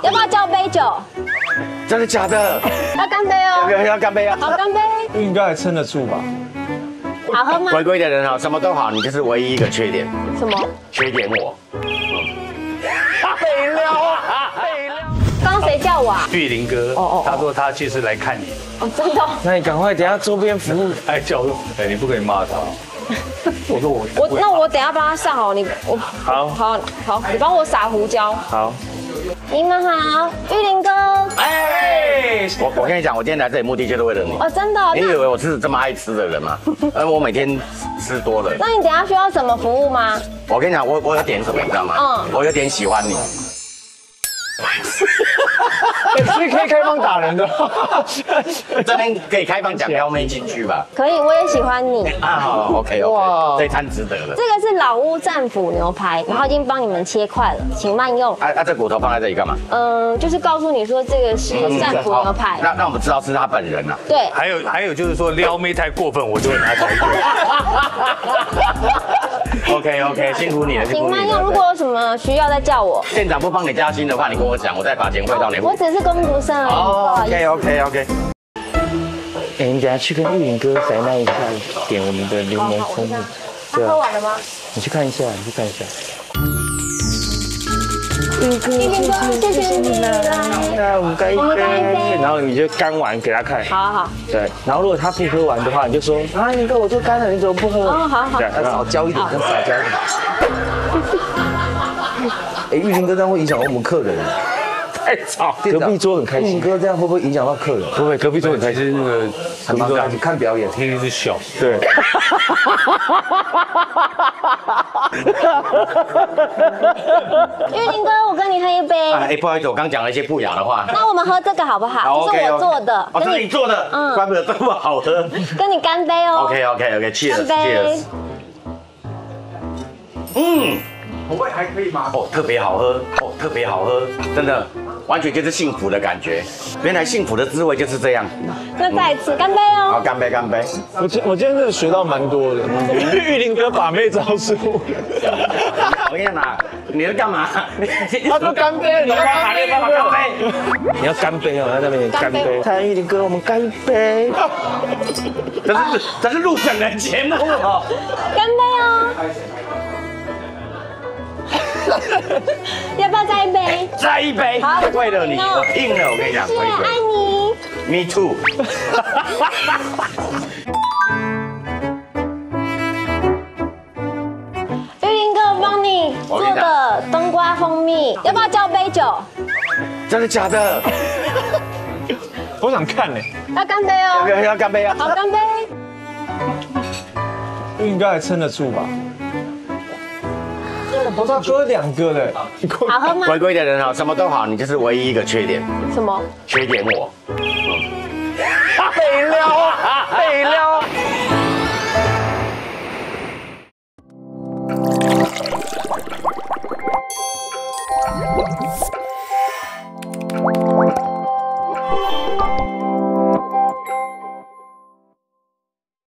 要不要叫杯酒？ 真的假的？ 要干杯哦！ 要干杯啊！ 好，干杯！ 应该还撑得住吧？ 好喝吗？ 乖乖的人好，什么都好，你就是唯一一个缺点。 什么？ 缺点我。 备料啊！备料。 刚刚谁叫我啊？ 玉林哥，他说他其实来看你， 哦，真的哦。 那你赶快等下周边服务。 还叫我，哎，你不可以骂他。我说我那我等一下帮他上哦，好，你帮我撒胡椒。 好。 你们好，玉林哥。 哎，我跟你讲，我今天来这里目的就是为了你。 哦，真的哦。 你以为我是这么爱吃的人吗？我每天吃多了。 那你等一下需要什么服务吗？ 我跟你讲，我有点什么，你知道吗？我有点喜欢你。 所以可以开放打人的。 这边可以开放讲撩妹进去吧？ 可以，我也喜欢你。 啊，好 ，OK， 哇，这一餐值得了。 这个是老屋战斧牛排，然后已经帮你们切块了，请慢用。 这骨头放在这里干嘛？ 就是告诉你说这个是战斧牛排。 那我们知道是他本人了。 对。 还有就是说撩妹太过分，我就会拿起来用。OK， 辛苦你了， 请慢用。如果有什么需要再叫我。 店长不帮你加薪的话，你跟我讲，我再把钱汇到你。 我只是工读生而已。 哦 ，OK。 哎，你等下去跟玉林哥塞那一下，点我们的柠檬蜂蜜。 他喝完了吗？ 你去看一下。 玉林哥，谢谢你来。 那我们干一杯，然后你就干完给他看。 好。 对，然后如果他不喝完的话，你就说啊，你哥我就干了，你怎么不喝？ 哦，好。 对，要少浇一点，要少浇一点。哎，玉林哥这样会影响我们客人。太吵，隔壁桌很开心。玉林哥这样会不会影响到客人？不会，隔壁桌很开心。那个隔壁桌看表演， 听一直笑。 对。 玉林哥，我跟你喝一杯。 哎，不好意思，我刚讲了一些不雅的话。 那我们喝这个好不好？这是我做的。 哦，这是你做的，怪不得这么好喝。 跟你干杯哦。 OK，Cheers。口味还可以吗？特别好喝，真的，完全就是幸福的感觉。原来幸福的滋味就是这样。 那再一次干杯哦！ 好，干杯！ 我今天真的学到蛮多的。玉林哥把妹招数。 我跟你讲啊，你在干嘛？ 他说干杯， 你要干杯！ 你要干杯哦，在那边干杯。蔡玉林哥，我们干一杯。 这是录整人节目哦。 干杯哦！要不要再一杯？ 再一杯！ 好， 为了你，我拼了！我跟你讲， 谢谢，爱你。 Me too。 玉林哥，我帮你做的冬瓜蜂蜜，要不要叫杯酒？ 真的假的？ 我想看呢。 要干杯哦！ 要干杯啊！ 好，干杯！ 应该还撑得住吧？我才喝2个嘞。 好喝吗？ 乖乖的人好，什么都好，你就是唯一一个缺点。 什么？ 缺点我。